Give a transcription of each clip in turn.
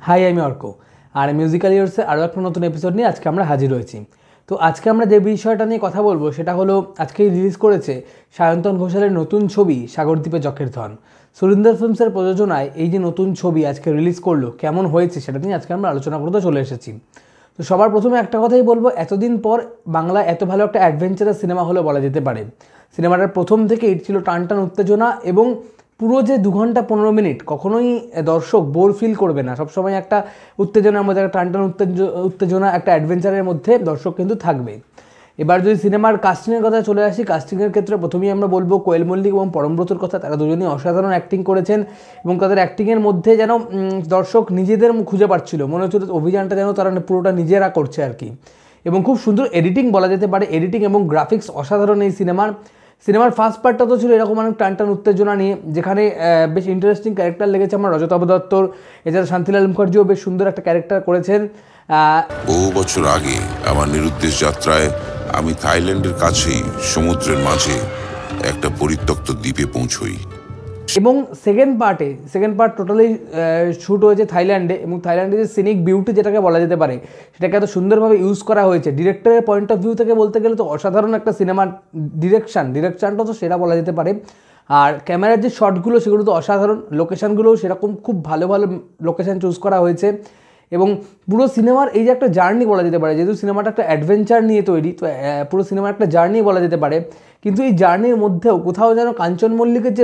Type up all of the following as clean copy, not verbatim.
High, আমি অর্ক আর musical ইয়ার্সে আরও একটা নতুন এপিসোড নিয়ে আজকে আমরা হাজির হয়েছি। তো আজকে আমরা যে বিষয়টা নিয়ে কথা বলবো সেটা হলো আজকেই রিলিজ করেছে সায়ন্তন ঘোষালের নতুন ছবি সাগরদ্বীপে যকের ধন। সুরিন্দর ফিল্মসের প্রযোজনায় এই যে নতুন ছবি আজকে রিলিজ করলো, কেমন হয়েছে সেটা নিয়ে আজকে আমরা আলোচনা করতে চলে এসেছি। তো সবার প্রথমে একটা কথাই বলবো, এতদিন পর বাংলা এত ভালো একটা অ্যাডভেঞ্চারাস সিনেমা হলো বলা যেতে পারে। সিনেমাটার প্রথম থেকেই ছিল টান উত্তেজনা এবং পুরো যে 2 ঘন্টা 15 মিনিট কখনোই দর্শক বোর ফিল করবে না। সবসময় একটা উত্তেজনার মধ্যে, একটা টান উত্তেজনা, একটা অ্যাডভেঞ্চারের মধ্যে দর্শক কিন্তু থাকবে। এবার যদি সিনেমার কাস্টিংয়ের কথা চলে আসি, কাস্টিংয়ের ক্ষেত্রে প্রথমেই আমরা বলবো কোয়েল মল্লিক এবং পরমব্রতর কথা। তারা দুজনেই অসাধারণ অ্যাক্টিং করেছেন এবং তাদের অ্যাক্টিংয়ের মধ্যে যেন দর্শক নিজেদের খুঁজে পাচ্ছিল, মনে হচ্ছিল অভিযানটা যেন তারা পুরোটা নিজেরা করছে আর কি। এবং খুব সুন্দর এডিটিং বলা যেতে পারে, এডিটিং এবং গ্রাফিক্স অসাধারণ এই সিনেমার ফার্স্ট পার্টটা তো ছিল এরকম অনেক টান উত্তেজনা নিয়ে, যেখানে বেশ ইন্টারেস্টিং ক্যারেক্টার লেগেছে আমার রজতাভ দত্তর। এছাড়া শান্তিলাল মুখার্জিও বেশ সুন্দর একটা ক্যারেক্টার করেছেন। বহু বছর আগে আমার নিরুদ্দেশ যাত্রায় আমি থাইল্যান্ডের কাছেই সমুদ্রের মাঝে একটা পরিত্যক্ত দ্বীপে পৌঁছই এবং সেকেন্ড পার্ট টোটালি শ্যুট হয়েছে থাইল্যান্ডে। এবং থাইল্যান্ডে যে সিনিক বিউটি যেটাকে বলা যেতে পারে সেটাকে এত সুন্দরভাবে ইউজ করা হয়েছে। ডিরেক্টরের পয়েন্ট অফ ভিউ থেকে বলতে গেলে তো অসাধারণ একটা সিনেমার ডিরেকশানটা তো সেটা বলা যেতে পারে। আর ক্যামেরার যে শটগুলো সেগুলো তো অসাধারণ, লোকেশানগুলোও সেরকম খুব ভালো লোকেশান চুজ করা হয়েছে। এবং পুরো সিনেমার এই যে একটা জার্নি বলা যেতে পারে, যেহেতু সিনেমাটা একটা অ্যাডভেঞ্চার নিয়ে তৈরি, তো পুরো সিনেমার একটা জার্নি বলা যেতে পারে। কিন্তু এই জার্নির মধ্যেও কোথাও যেন কাঞ্চন মল্লিকের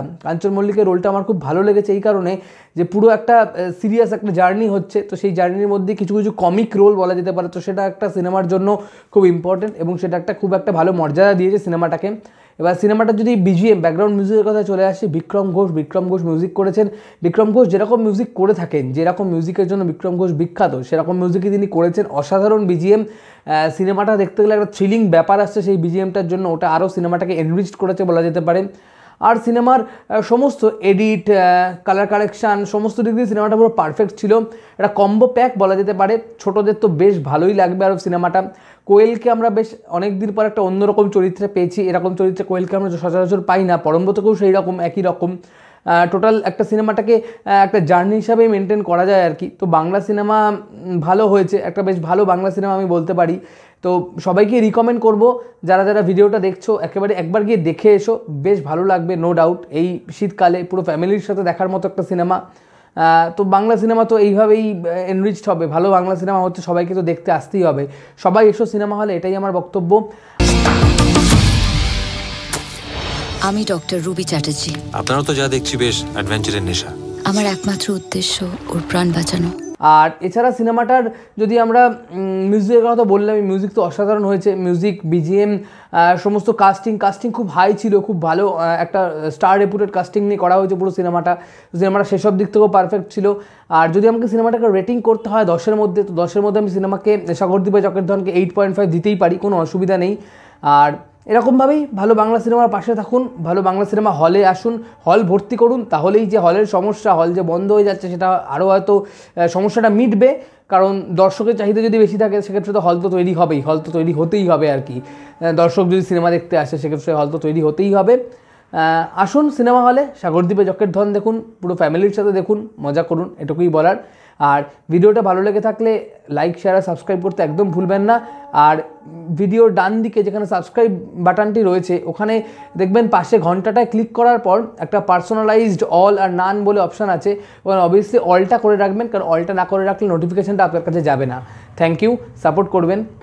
রোলটা আমার খুব ভালো লেগেছে এই কারণে যে পুরো একটা সিরিয়াস একটা জার্নি হচ্ছে, তো সেই জার্নির মধ্যে কিছু কমিক রোল বলা যেতে পারে, তো সেটা একটা সিনেমার জন্য খুব ইম্পর্টেন্ট এবং সেটা খুব একটা ভালো মর্যাদা দিয়েছে সিনেমাটাকে। এবার সিনেমাটা যদি বিজিএম ব্যাকগ্রাউন্ড মিউজিকের কথা চলে আসে, বিক্রম ঘোষ মিউজিক করেছেন। বিক্রম ঘোষ যেরকম মিউজিক করে থাকেন, যেরকম মিউজিকের জন্য বিক্রম ঘোষ বিখ্যাত, সেরকম মিউজিকই তিনি করেছেন। অসাধারণ বিজিএম, সিনেমাটা দেখতে গেলে একটা থ্রিলিং ব্যাপার আসছে সেই বিজিএমটার জন্য, ওটা আরও সিনেমাটাকে এনরিচড করেছে বলা যেতে পারে। আর সিনেমার সমস্ত এডিট, কালার কারেকশান, সমস্ত দিক দিয়ে সিনেমাটা পুরো পারফেক্ট ছিল। একটা কম্বো প্যাক বলা যেতে পারে, ছোটোদের তো বেশ ভালোই লাগবে আরও সিনেমাটা। কোয়েলকে আমরা বেশ অনেক দিন পর একটা অন্যরকম চরিত্রে পেয়েছি, এরকম চরিত্রে কোয়েলকে আমরা সচরাচর পাই না। পরমব্রতকেও সেই রকম একই রকম টোটাল একটা সিনেমাটাকে একটা জার্নি হিসাবে মেনটেন করা যায় আর কি। তো বাংলা সিনেমা ভালো হয়েছে, একটা বেশ ভালো বাংলা সিনেমা আমি বলতে পারি। তো সবাইকে রিকমেন্ড করব, যারা ভিডিওটা দেখছো একেবারে একবার গিয়ে দেখে এসো, বেশ ভালো লাগবে নো ডাউট। এই শীতকালে পুরো ফ্যামিলির সাথে দেখার মতো একটা সিনেমা। তো বাংলা সিনেমা তো এইভাবেই এনরিচড হবে, ভালো বাংলা সিনেমা হচ্ছে, সবাইকে তো দেখতে আসতেই হবে। সবাই এসো সিনেমা হলে, এটাই আমার বক্তব্য। আমি ডক্টর রুবি চ্যাটার্জি। আপনারও তো যা দেখছি বেশ অ্যাডভেঞ্চারের নেশা। আমার একমাত্র উদ্দেশ্য ওর প্রাণ বাঁচানো। আর এছাড়া সিনেমাটার যদি আমরা মিউজিকের কথা বললাম, মিউজিক তো অসাধারণ হয়েছে। মিউজিক, বিজিএম, সমস্ত কাস্টিং খুব হাই ছিল, খুব ভালো একটা স্টার রেপুটেড কাস্টিং নিয়ে করা হয়েছে পুরো সিনেমাটা সেসব দিক থেকেও পারফেক্ট ছিল। আর যদি আমাকে সিনেমাটাকে রেটিং করতে হয় 10-এর মধ্যে, তো 10-এর মধ্যে আমি সিনেমাকে সাগরদ্বীপে যকের ধনকে 8.5 দিতেই পারি, কোনো অসুবিধা নেই। আর এরকমভাবেই ভালো বাংলা সিনেমার পাশে থাকুন, ভালো বাংলা সিনেমা হলে আসুন, হল ভর্তি করুন, তাহলেই যে হলের সমস্যা, হল যে বন্ধ হয়ে যাচ্ছে সেটা আরও হয়তো সমস্যাটা মিটবে। কারণ দর্শকের চাহিদা যদি বেশি থাকে সেক্ষেত্রে তো হল তো তৈরি হবেই, হল তো তৈরি হতেই হবে আর কি। দর্শক যদি সিনেমা দেখতে আসে সেক্ষেত্রে হল তো তৈরি হতেই হবে। আসুন সিনেমা হলে, সাগরদ্বীপে যকের ধন দেখুন, পুরো ফ্যামিলির সাথে দেখুন, মজা করুন, এটুকুই বলার। আর ভিডিওটা ভালো লেগে থাকলে লাইক, শেয়ার আর সাবস্ক্রাইব করতে একদম ভুলবেন না। আর ভিডিওর ডান দিকে যেখানে সাবস্ক্রাইব বাটনটি রয়েছে ওখানে দেখবেন পাশে ঘন্টাটায় ক্লিক করার পর একটা পার্সোনালাইজড অল আর নান বলে অপশান আছে, ওখানে অবভিয়াসলি অলটা করে রাখবেন, কারণ অলটা না করে রাখলে নোটিফিকেশানটা আপনার কাছে যাবে না। থ্যাংক ইউ, সাপোর্ট করবেন।